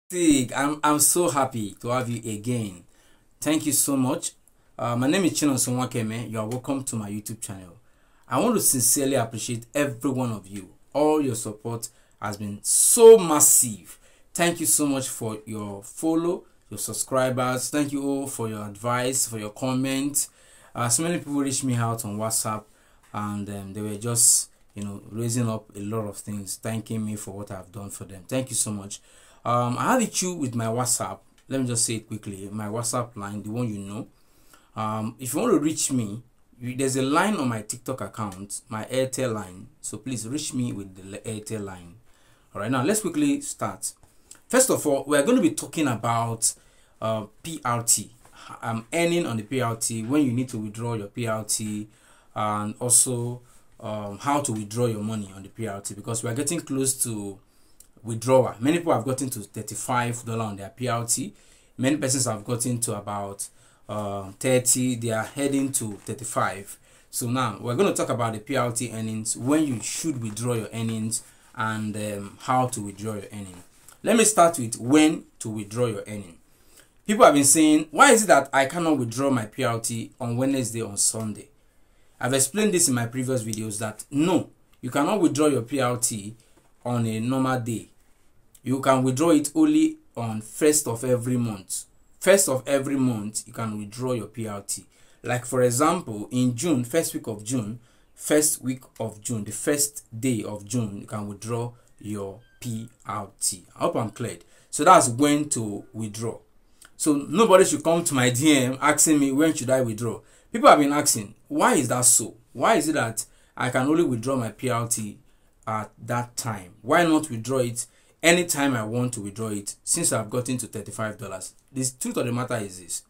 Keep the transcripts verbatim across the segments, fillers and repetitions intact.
Sig, I'm I'm so happy to have you again. Thank you so much. Uh, my name is Chinonso Nwakeme. You are welcome to my YouTube channel. I want to sincerely appreciate every one of you. All your support has been so massive. Thank you so much for your follow, your subscribers. Thank you all for your advice, for your comments. Uh, so many people reached me out on WhatsApp, and um, they were just you know raising up a lot of things, thanking me for what I've done for them. Thank you so much. Um, I have issue with my WhatsApp. Let me just say it quickly. My WhatsApp line, the one you know. Um, if you want to reach me, you, there's a line on my TikTok account, my Airtel line. So please reach me with the Airtel line. All right, now let's quickly start. First of all, we're going to be talking about uh, P R T. I'm earning on the P R T, when you need to withdraw your P R T, and also um, how to withdraw your money on the P R T, because we're getting close to withdrawal. Many people have gotten to thirty-five dollars on their P R T. Many persons have gotten to about uh, thirty. They are heading to thirty-five. So now we're going to talk about the P R T earnings, when you should withdraw your earnings, and um, how to withdraw your earning. Let me start with when to withdraw your earning. People have been saying, why is it that I cannot withdraw my P R T on Wednesday or Sunday? I've explained this in my previous videos that no, you cannot withdraw your P R T on a normal day. You can withdraw it only on first of every month. First of every month, you can withdraw your P R T. Like for example, in June, first week of June, first week of June, the first day of June, you can withdraw your P R T. I hope I'm clear. So that's when to withdraw. So nobody should come to my D M asking me, when should I withdraw? People have been asking, why is that so? Why is it that I can only withdraw my P R T at that time? Why not withdraw it anytime I want to withdraw it, since I've gotten to thirty-five dollars? The truth of the matter is this: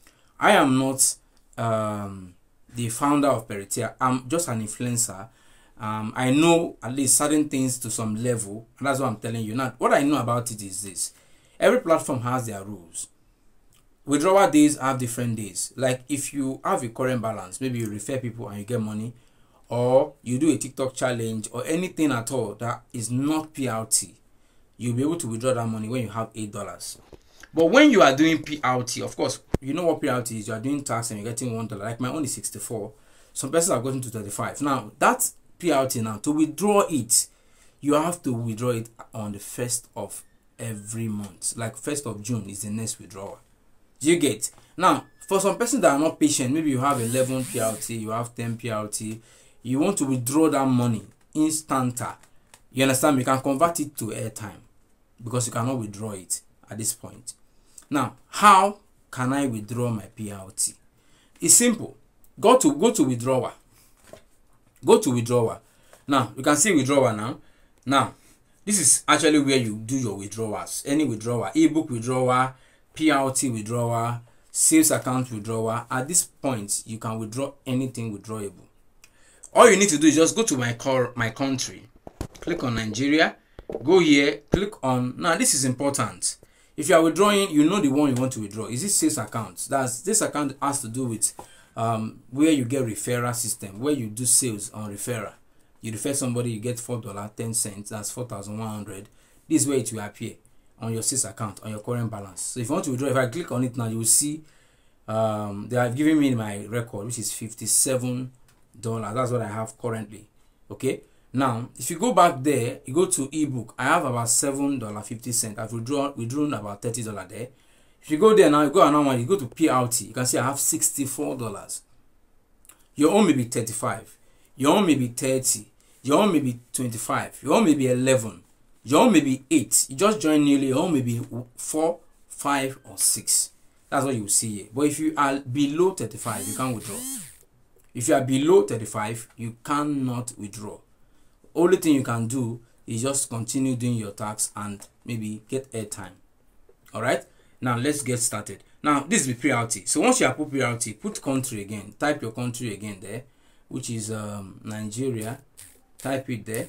I am not um, the founder of Peritea. I'm just an influencer. Um, I know at least certain things to some level, and that's what I'm telling you. Now, what I know about it is this: every platform has their rules. Withdrawal days have different days. Like if you have a current balance, maybe you refer people and you get money, or you do a TikTok challenge, or anything at all that is not P R T, you'll be able to withdraw that money when you have eight dollars. But when you are doing P R T, of course, you know what P R T is. You are doing tax and you're getting one dollar. Like my own is sixty-four. Some persons have gotten to thirty-five. Now, that's P R T now. To withdraw it, you have to withdraw it on the first of every month. Like first of June is the next withdrawal. Do you get? Now, for some persons that are not patient, maybe you have eleven P R T, you have ten P R T, you want to withdraw that money instanta. You understand? You can convert it to airtime, because you cannot withdraw it at this point. Now, how can I withdraw my P R T? It's simple. Go to go to withdrawal. Go to withdrawal. Now, you can see withdrawal now. Now, this is actually where you do your withdrawals. Any withdrawal, ebook withdrawal, P R T withdrawal, sales account withdrawal. At this point, you can withdraw anything withdrawable. All you need to do is just go to my core, my country. Click on Nigeria, go here, click on, now this is important. If you are withdrawing, you know the one you want to withdraw. Is this sales account? That's, this account has to do with um, where you get referral system, where you do sales on referral. You refer somebody, you get four dollars and ten cents, that's four thousand one hundred. This is where it will appear on your sales account, on your current balance. So if you want to withdraw, if I click on it now, you will see um, they have given me my record, which is fifty-seven dollars. That's what I have currently. Okay. Now, if you go back there, you go to ebook. I have about seven dollars and fifty cents. I've withdrawn, withdrawn about thirty dollars there. If you go there now, you go another one, you go to P R T. You can see I have sixty-four dollars. Your own may be thirty-five. Your own may be thirty. Your own may be twenty-five. Your own may be eleven. Your own may be eight. You just joined newly. Your own may be four, five, or six. That's what you will see here. But if you are below thirty-five, you can't withdraw. If you are below thirty-five, you cannot withdraw. Only thing you can do is just continue doing your tax and maybe get airtime. All right. Now let's get started. Now this is the P R T. So once you have put P R T, put country again. Type your country again there, which is um, Nigeria. Type it there.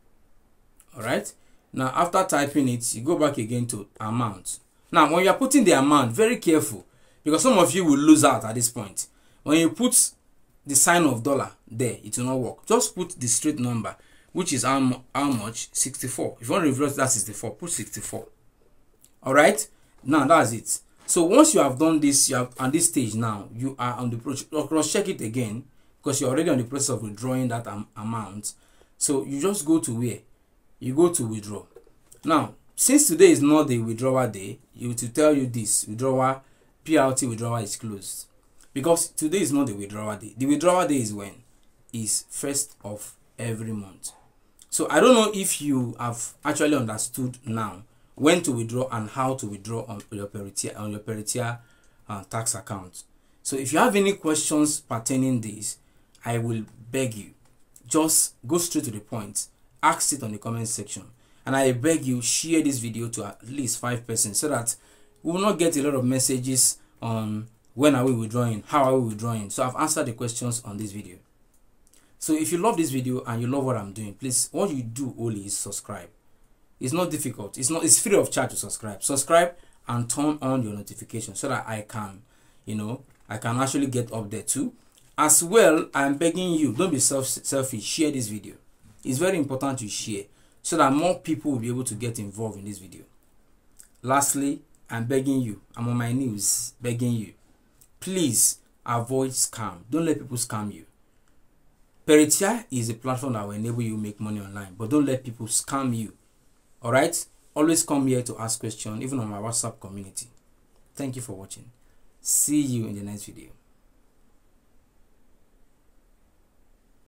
All right. Now after typing it, you go back again to amount. Now when you are putting the amount, very careful, because some of you will lose out at this point. When you put the sign of dollar there, it will not work. Just put the straight number, which is how, how much? sixty-four. If you want to reverse that sixty-four, put sixty-four. All right, now that's it. So once you have done this, you have on this stage now, you are on the process. Cross check it again because you're already on the process of withdrawing that am amount. So you just go to where you go to withdraw. Now, since today is not the withdrawal day, you to tell you this withdrawal P L T withdrawal is closed because today is not the withdrawal day. The withdrawal day is when is first of every month. So I don't know if you have actually understood now when to withdraw and how to withdraw on your Peritia on your Peritia uh, tax account. So if you have any questions pertaining this, I will beg you, just go straight to the point, ask it on the comment section, and I beg you share this video to at least five persons so that we will not get a lot of messages on when are we withdrawing, how are we withdrawing. So I've answered the questions on this video. So if you love this video and you love what I'm doing, please, what you do only is subscribe. It's not difficult. It's not. It's free of charge to subscribe. Subscribe and turn on your notifications so that I can, you know, I can actually get up there too. As well, I'm begging you, don't be self selfish. Share this video. It's very important to share so that more people will be able to get involved in this video. Lastly, I'm begging you. I'm on my knees begging you. Please avoid scam. Don't let people scam you. Peritia is a platform that will enable you to make money online, but don't let people scam you. All right, always come here to ask questions, even on my WhatsApp community. Thank you for watching. See you in the next video.